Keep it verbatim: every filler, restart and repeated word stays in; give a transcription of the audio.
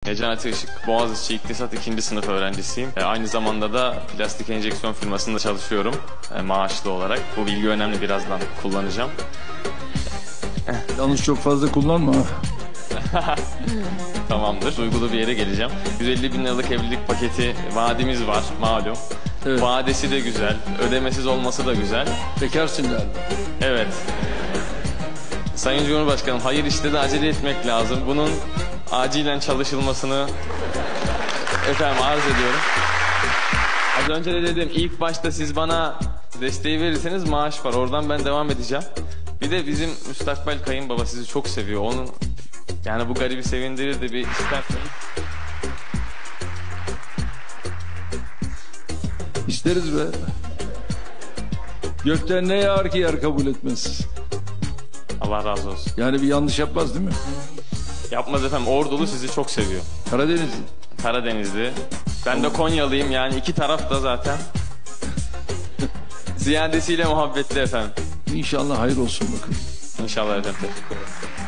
Necati Işık, Boğaziçi İktisat ikinci sınıf öğrencisiyim. E, aynı zamanda da plastik enjeksiyon firmasında çalışıyorum e, maaşlı olarak. Bu bilgi önemli, birazdan kullanacağım. Yalnız çok fazla kullanma. Tamamdır. Uygulu bir yere geleceğim. yüz elli bin liralık evlilik paketi vaadimiz var malum. Evet. Vadesi de güzel, ödemesiz olması da güzel. Bekarsın galiba. Evet. Sayın Cumhurbaşkanım, hayır işte de acele etmek lazım. Bunun acilen çalışılmasını efendim arz ediyorum. Az önce de dedim, ilk başta siz bana desteği verirseniz maaş var. Oradan ben devam edeceğim. Bir de bizim müstakbel kayınbaba sizi çok seviyor. Onun yani bu garibi sevindirir de bir isterseniz. İsteriz be. Gökten ne yağar ki yer kabul etmez. Allah razı olsun. Yani bir yanlış yapmaz değil mi? Yapmaz efendim. Ordulu sizi çok seviyor. Karadenizli. Karadenizli. Ben de Konyalıyım, yani iki taraf da zaten. Ziyadesiyle muhabbetli efendim. İnşallah hayır olsun bakın. İnşallah efendim.